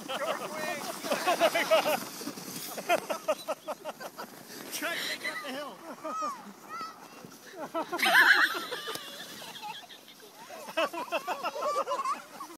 Short wing! Try to make it up the hill.